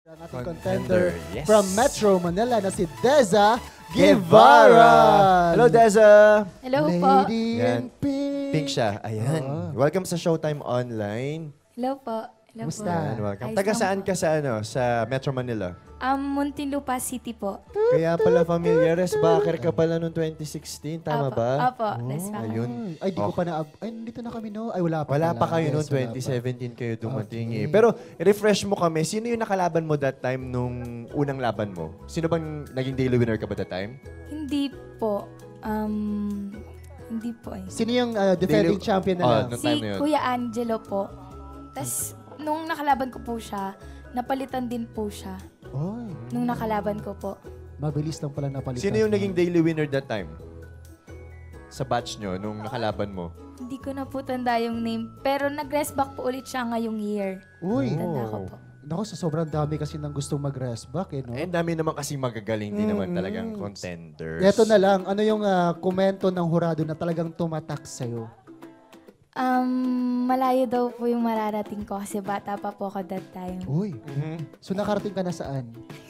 Ang ating contender Yes. from Metro Manila na si Deza Guevara. Hello, Deza! Hello po. Lady Yan. in Pink. Pink siya. Ayan. Welcome sa Showtime Online. Hello po. Hello Kumusta? po. Ayan, welcome. Ayos Taga lang saan po. ka sa Metro Manila? Muntinlupa City po. Kaya pala familiar. Backer ka pala noong 2016. Tama Apo, ba? Opo, that's fine. Ayun. Ay, di ko Oh. pa na... Ay, nandito na kami, no? Ay, wala pa Wala pala. pa kayo Yes, noong wala pa. 2017 kayo dumating Okay. eh. Pero refresh mo kami. Sino yung nakalaban mo that time nung unang laban mo? Sino bang naging daily winner ka ba that time? Hindi po. Hindi po eh. Sino yung defending Daily- champion na Oh, lang? no. Si time na yun? Kuya Angelo po. Tapos, nung nakalaban ko po siya, napalitan din po siya. Oy, Nung nakalaban ko po. mabilis lang pala napalitan. Sino yung naging daily winner that time? Sa batch nyo, nung nakalaban mo? Hindi ko na po tanda yung name. Pero nag-rest back po ulit siya ngayong year. Uy, Tanda ko po. naku, sa sobrang dami kasi nang gustong mag-rest back, eh, no? Eh, dami naman kasing magagaling. Di naman talagang contenders. Ito na lang, ano yung komento ng hurado na talagang tumatak sa'yo? Malayo daw po yung mararating ko kasi bata pa po ako that time. Uy, Mhm. so nakarating ka na saan?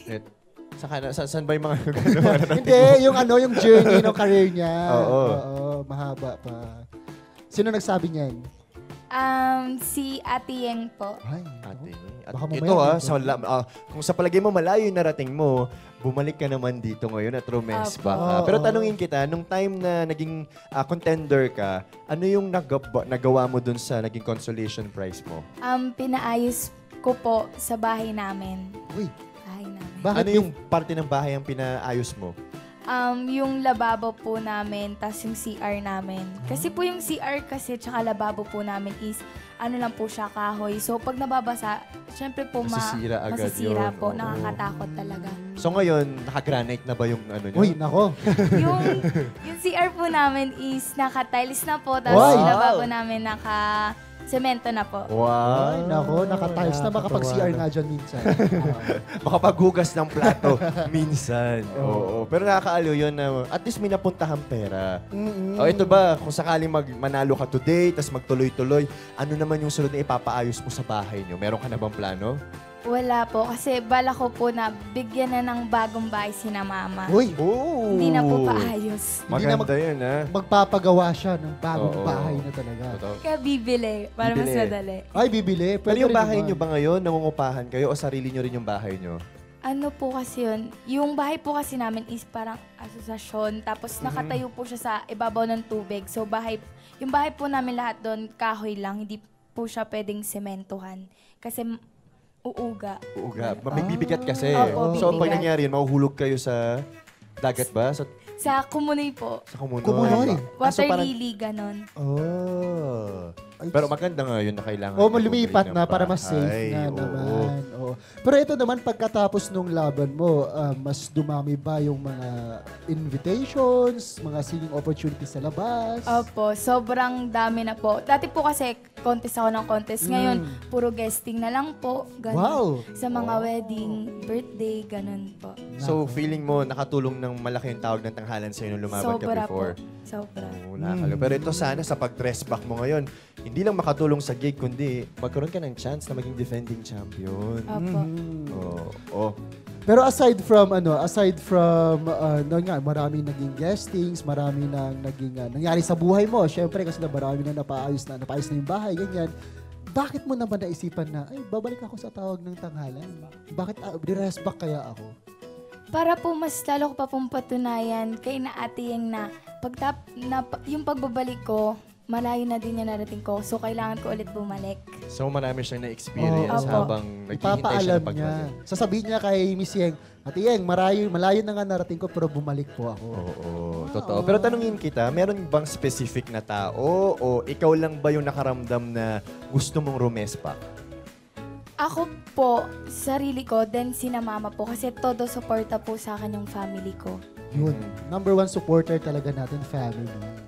Saan ba yung mga gano'n? Hindi, yung yung journey ng career niya. Oo. Mahaba pa. Sino nagsabi niyan? Si Ate Yeng po. Ay, Ate, at Baka mamaya ito dito. kung sa palagay mo malayo yung narating mo, bumalik ka naman dito ngayon at Romes Apo. ka. Pero tanungin kita, nung time na naging contender ka, ano yung nagawa mo dun sa naging consolation prize mo? Pinaayos ko po sa bahay namin. Uy, Bahay namin. bakit Ano yung parte ng bahay ang pinaayos mo? Yung lababo po namin, tas yung CR namin. Kasi po yung CR kasi tsaka lababo po namin is ano lang po siya, kahoy. So pag nababasa, syempre po Masisira agad masisira yun. po. Oo. Nakakatakot talaga. So ngayon, naka-granite na ba yung ano nyo? Uy, nako. yung CR po namin is naka-tiles na po. Tapos Wow. yung lababo namin naka-semento na po. Wow! Ay, nako, nakatiles na makapag-CR Nakakatawa nga dyan minsan. Makapaghugas ng plato minsan. Oo. Pero nakakaaliw yun na at least may napuntahang pera. Mm-mm. O ito ba, kung sakaling manalo ka today, tas magtuloy-tuloy, ano naman yung sunod na ipapaayos mo sa bahay nyo? Meron ka na bang plano? Wala po. Kasi bala ko po na bigyan na ng bagong bahay si na mama. Uy, Oh! Hindi na po paayos. Hindi na Maganda yun, ha? magpapagawa siya ng bagong Oo. bahay na talaga. Totoo. Kaya bibili. Para mas Bibili. madali. Ay, bibili. Pero Pwede yung rin bahay naman. nyo ba ngayon, nangungupahan kayo o sarili nyo rin yung bahay nyo? Ano po kasi yun? Yung bahay po kasi namin is parang asosasyon. Tapos nakatayo po siya sa ibabaw ng tubig. So yung bahay po namin lahat doon, kahoy lang. Hindi po siya pwedeng sementohan. Kasi uuga. Uuga. Mabibigat kasi. Opo, So, pag bibigat. nangyari yun, mahuhulog kayo sa dagat ba? Sa kumunoy po. Sa kumunoy? Kumunoy? Water parang- lily, ganon. Oh. Ay, Pero maganda nga yun na kailangan. Oh, mag-upgrade lumipat ng na para mas safe bahay. na Oo. naman. Oo. Pero ito naman, pagkatapos nung laban mo, mas dumami ba yung mga invitations, mga singing opportunities sa labas? Opo, sobrang dami na po. Dati po kasi contest ako ng contest. Ngayon, puro guesting na lang po. Ganon. Wow! Sa mga wedding, birthday, ganon po. So, feeling mo, nakatulong ng malaki yung tawag ng tanghalan sa'yo nung lumaban ka Sobra before? po. Sobra. Oo, nakakalo. Pero ito sana sa pag-dress back mo ngayon, hindi lang makatulong sa gig, kundi magkaroon ka ng chance na maging defending champion. Opo. Oo. Oh. Pero aside from nga, marami naging guestings, marami nang naging nangyari sa buhay mo. Syempre kasi marami na napaayos na yung bahay, ganyan. Bakit mo naman naisipan na, ay, babalik ako sa tawag ng tanghalan? Bakit di-rest back kaya ako? Para po mas lalo ko pa pong patunayan kay na ate yung yung pagbabalik ko, malayo na din yung narating ko. So, kailangan ko ulit bumalik. So, marami siyang na-experience Oo. habang naghihintay siya Ipapaalam na niya. pagbalik. Sasabihin niya kay Miss Yeng, Ate Yeng, malayo na nga narating ko pero bumalik po ako. Oo, totoo. Pero tanungin kita, meron bang specific na tao o ikaw lang ba yung nakaramdam na gusto mong rumespa? Ako po, sarili ko, then sina mama po. Kasi todo suporta po sa akin yung family ko. Yun. Number one supporter talaga natin, family.